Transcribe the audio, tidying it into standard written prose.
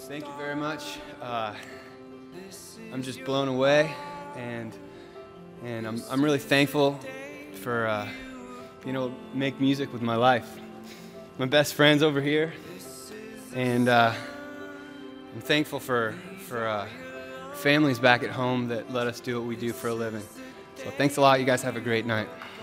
Thank you very much. I'm just blown away, and I'm really thankful for being able to make music with my life. My best friend's over here, and I'm thankful for families back at home that let us do what we do for a living. So thanks a lot. You guys have a great night.